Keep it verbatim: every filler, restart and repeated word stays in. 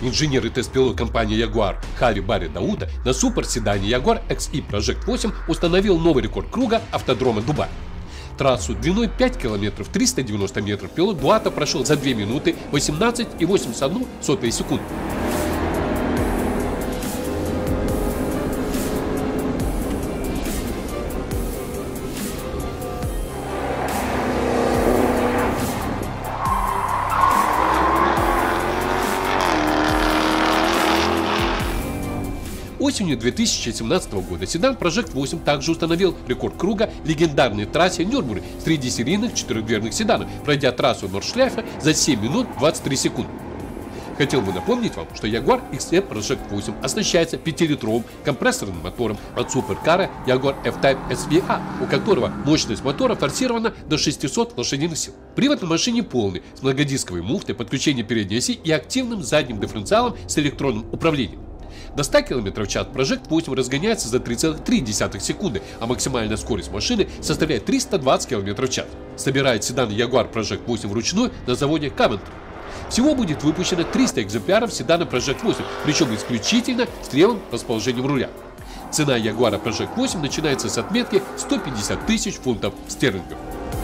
Инженер и тест-пилот компании Jaguar Хари Барри Дауда на суперседане Jaguar икс и Project восемь установил новый рекорд круга автодрома Дубай. Трассу длиной пять километров триста девяносто метров пилот Дуата прошел за две минуты восемнадцать и восемьдесят одну сотую секунды. Осенью две тысячи семнадцатого года седан Project восемь также установил рекорд круга в легендарной трассе Нюрнберг среди серийных четырехдверных седанов, пройдя трассу Нордшляйфа за семь минут двадцать три секунды. Хотел бы напомнить вам, что Jaguar икс и Project восемь оснащается пятилитровым компрессорным мотором от суперкара Jaguar F-Type эс ви эй, у которого мощность мотора форсирована до шестисот лошадиных сил. Привод на машине полный, с многодисковой муфтой, подключением передней оси и активным задним дифференциалом с электронным управлением. До ста километров в час Project восемь разгоняется за три целых три десятых секунды, а максимальная скорость машины составляет триста двадцать километров в час. Собирает седан Jaguar Project восемь вручную на заводе Coventry. Всего будет выпущено триста экземпляров седана Project восемь, причем исключительно с левым расположением руля. Цена Jaguar Project восемь начинается с отметки сто пятьдесят тысяч фунтов стерлингов.